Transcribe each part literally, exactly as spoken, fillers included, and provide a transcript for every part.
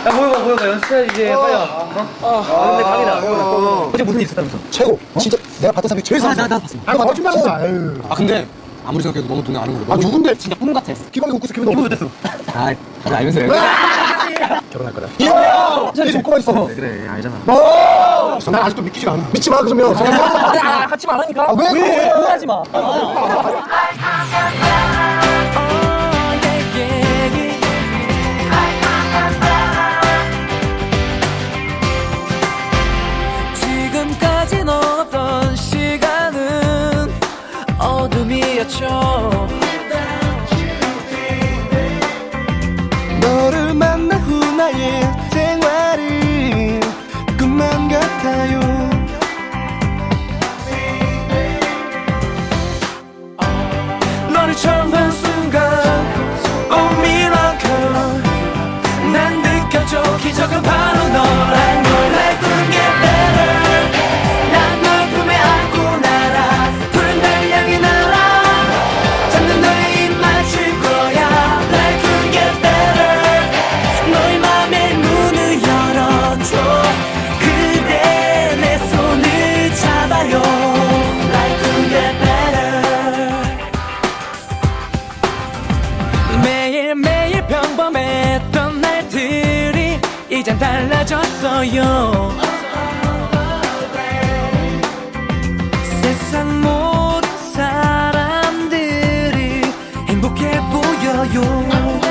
야 보여봐 보여봐 연습해 이제 빨리 와. 어? 어. 근데 강이다. 어제 무슨 일 있었다면서? 최고. 진짜 내가 봤던 사람이 제일 나 나도 봤어. 아 거짓말 진짜. 아 근데 아무리 생각해도 너무 돈이 아는 거야. 아 누군데? 진짜 꿈 같아. 기분이 웃고 있어. 기분이 기분 웃고 어땠어? 아 다들 알면서 결혼할 거다. 이야! 진짜 손꼽아 있어. 그래 알잖아. 오! 난 아직도 믿기지가 않아. 믿지 마 그러면. 아 같이 말하니까. 아, 왜? 왜? 하지 마. 지금까지 넣었던 시간은 어둠이었죠. 너를 만난 후 나의 생활은 꿈만 같아요. 너를 처음 본 순간 Oh miracle 난 느껴져 기적은 바로 너란 걸 I couldn't get better 난 널 품에 안고 날아 푸른 달 향해 날아 잠든 너의 입 맞출 거야 I couldn't get better 너의 맘의 문을 열어줘 그대 내 손을 잡아요 I couldn't get better 매일매일 평범했던 날들이 이젠 달라졌어요. 세상 모든 사람들이 행복해 보여요.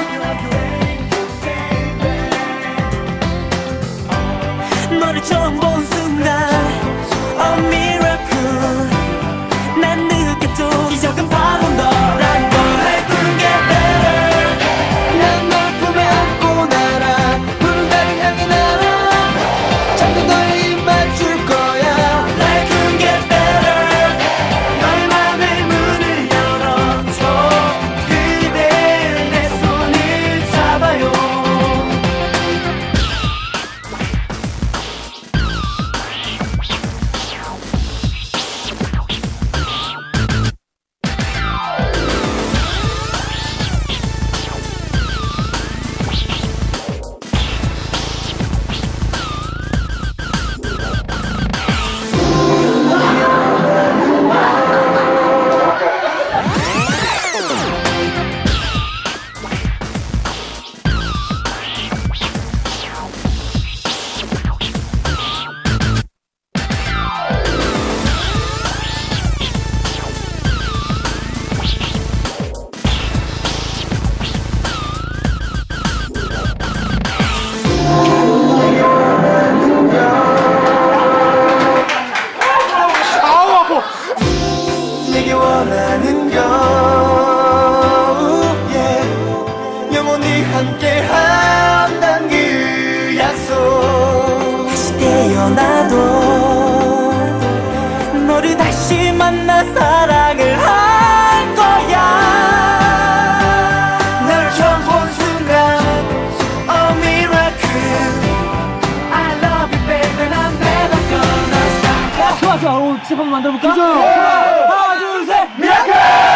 너를 처음 본 순간 A miracle 난 느꼈죠 기적은 바로 너란 걸 I couldn't get better 난 널 품에 안고 날아 푸른 달을 향해 날아 잠든 너의 입 맞출 거야 I couldn't get better 너의 맘의 문을 열어줘 그대 내 손을 잡아요. 내게 원하는 건 yeah. 영원히 함께한단 그 약속 다시 태어나도 너를 다시 만나 사랑을 할 거야. 너를 처음 본 순간 Oh miracle I love you baby I'm never gonna stop. 좋아 좋아 오늘 집 한번 만들어볼까? 하나 둘 셋 미라클.